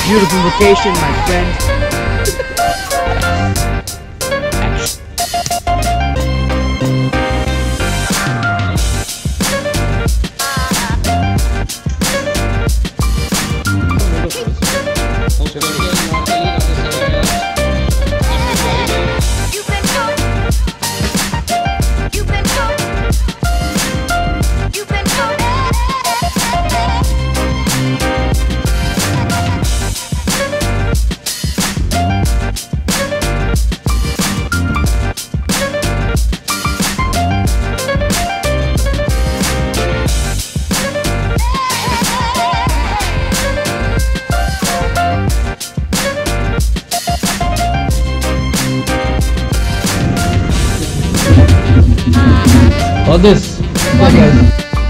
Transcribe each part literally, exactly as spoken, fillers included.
beautiful vacation, my friend. All this. Okay.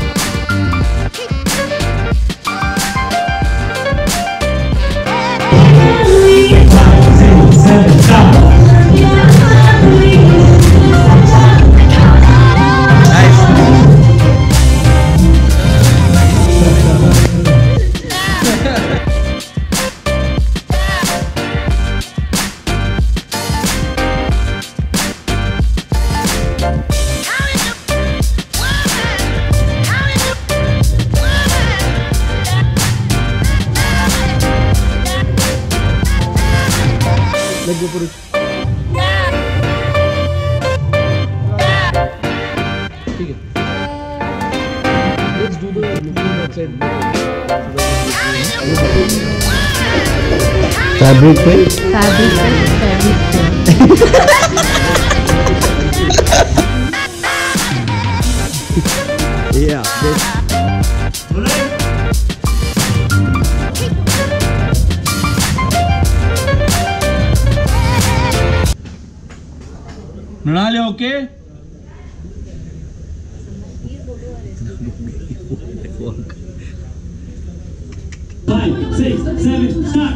Let's go for it. Let's do the looking outside. Fabric pen? Fabric pen, fabric pen. Yeah, this. Mrali, okay? Five, six, seven, start.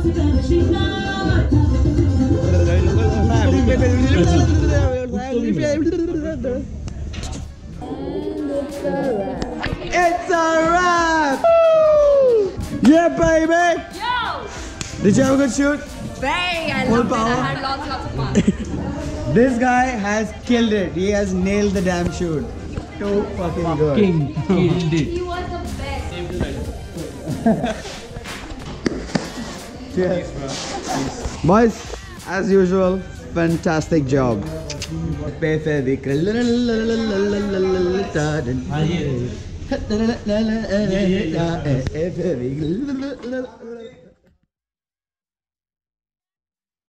It's a wrap! Woo! Yeah, baby! Yo! Did you have a good shoot? Very, I Full loved it. power. I had lots, lots of fun. This guy has killed it. He has nailed the damn shoot. Too fucking good. King. Killed it. He was the best. Cheers. Boys, as usual, fantastic job. Fevicryl. Yeah, yeah.